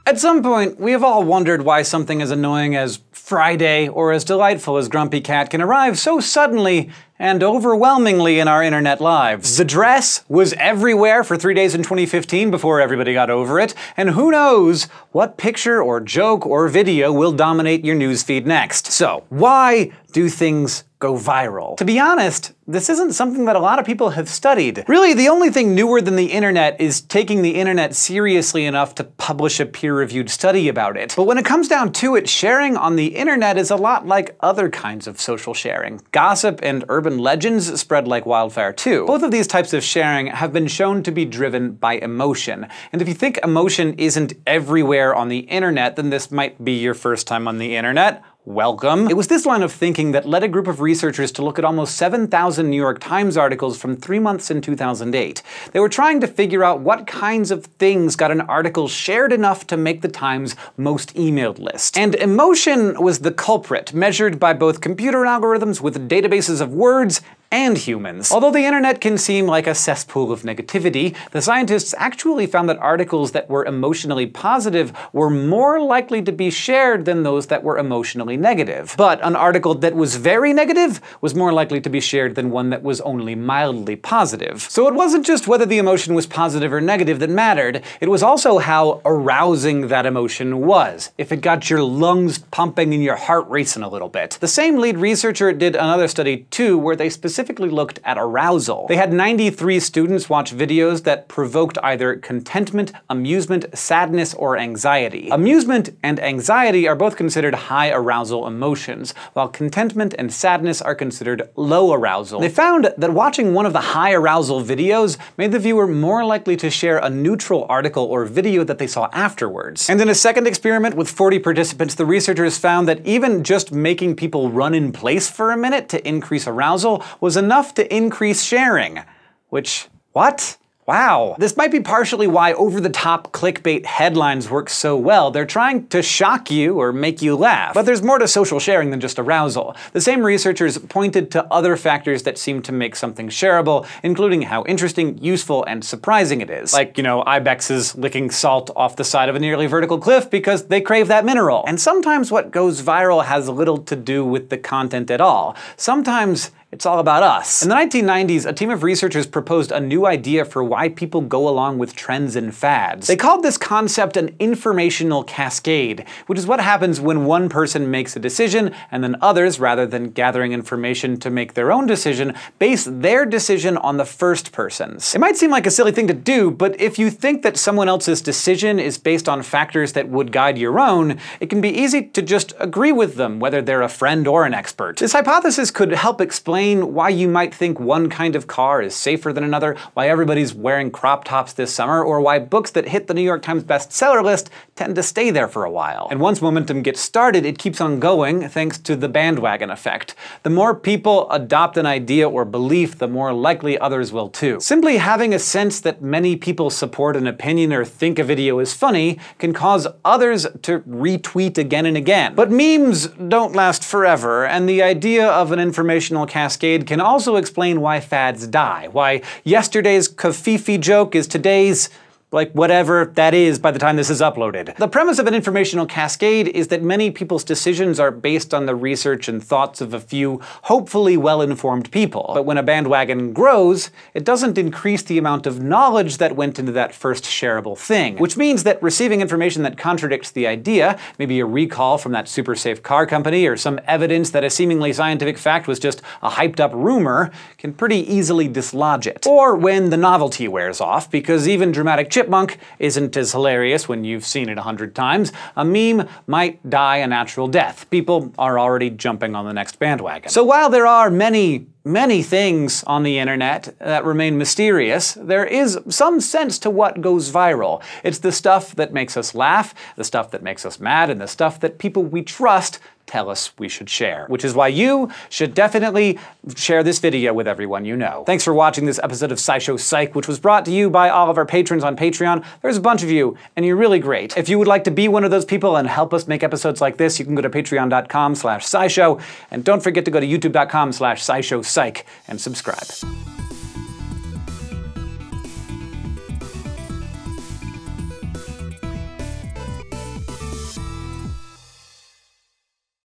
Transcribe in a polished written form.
At some point, we have all wondered why something as annoying as Friday or as delightful as Grumpy Cat can arrive so suddenly and overwhelmingly in our internet lives. The dress was everywhere for 3 days in 2015 before everybody got over it, and who knows what picture or joke or video will dominate your newsfeed next. So, why do things go viral? To be honest, this isn't something that a lot of people have studied. Really, the only thing newer than the internet is taking the internet seriously enough to publish a peer-reviewed study about it. But when it comes down to it, sharing on the internet is a lot like other kinds of social sharing. Gossip and urban legends spread like wildfire too. Both of these types of sharing have been shown to be driven by emotion. And if you think emotion isn't everywhere on the internet, then this might be your first time on the internet. Welcome. It was this line of thinking that led a group of researchers to look at almost 7,000 New York Times articles from 3 months in 2008. They were trying to figure out what kinds of things got an article shared enough to make the Times' most emailed list. And emotion was the culprit, measured by both computer algorithms with databases of words and humans. Although the internet can seem like a cesspool of negativity, the scientists actually found that articles that were emotionally positive were more likely to be shared than those that were emotionally negative. But an article that was very negative was more likely to be shared than one that was only mildly positive. So it wasn't just whether the emotion was positive or negative that mattered, it was also how arousing that emotion was. If it got your lungs pumping and your heart racing a little bit. The same lead researcher did another study too, where they specifically looked at arousal. They had 93 students watch videos that provoked either contentment, amusement, sadness, or anxiety. Amusement and anxiety are both considered high arousal emotions, while contentment and sadness are considered low arousal. They found that watching one of the high arousal videos made the viewer more likely to share a neutral article or video that they saw afterwards. And in a second experiment with 40 participants, the researchers found that even just making people run in place for a minute to increase arousal was enough to increase sharing. Which, what? Wow. This might be partially why over-the-top clickbait headlines work so well. They're trying to shock you or make you laugh. But there's more to social sharing than just arousal. The same researchers pointed to other factors that seem to make something shareable, including how interesting, useful, and surprising it is. Like, ibexes licking salt off the side of a nearly vertical cliff because they crave that mineral. And sometimes what goes viral has little to do with the content at all. Sometimes it's all about us. In the 1990s, a team of researchers proposed a new idea for why people go along with trends and fads. They called this concept an informational cascade, which is what happens when one person makes a decision and then others, rather than gathering information to make their own decision, base their decision on the first person's. It might seem like a silly thing to do, but if you think that someone else's decision is based on factors that would guide your own, it can be easy to just agree with them, whether they're a friend or an expert. This hypothesis could help explain why you might think one kind of car is safer than another, why everybody's wearing crop tops this summer, or why books that hit the New York Times bestseller list tend to stay there for a while. And once momentum gets started, it keeps on going thanks to the bandwagon effect. The more people adopt an idea or belief, the more likely others will too. Simply having a sense that many people support an opinion or think a video is funny can cause others to retweet again and again. But memes don't last forever, and the idea of an informational cascade can also explain why fads die, why yesterday's Kafifi joke is today's like whatever that is by the time this is uploaded. The premise of an informational cascade is that many people's decisions are based on the research and thoughts of a few hopefully well-informed people. But when a bandwagon grows, it doesn't increase the amount of knowledge that went into that first shareable thing. Which means that receiving information that contradicts the idea, maybe a recall from that super safe car company or some evidence that a seemingly scientific fact was just a hyped up rumor, can pretty easily dislodge it. Or when the novelty wears off, because even dramatic chipmunk isn't as hilarious when you've seen it 100 times, a meme might die a natural death. People are already jumping on the next bandwagon. So while there are many things on the internet that remain mysterious, there is some sense to what goes viral. It's the stuff that makes us laugh, the stuff that makes us mad, and the stuff that people we trust tell us we should share. Which is why you should definitely share this video with everyone you know. Thanks for watching this episode of SciShow Psych, which was brought to you by all of our patrons on Patreon. There's a bunch of you, and you're really great. If you would like to be one of those people and help us make episodes like this, you can go to patreon.com/SciShow, and don't forget to go to youtube.com/SciShowPsych and subscribe.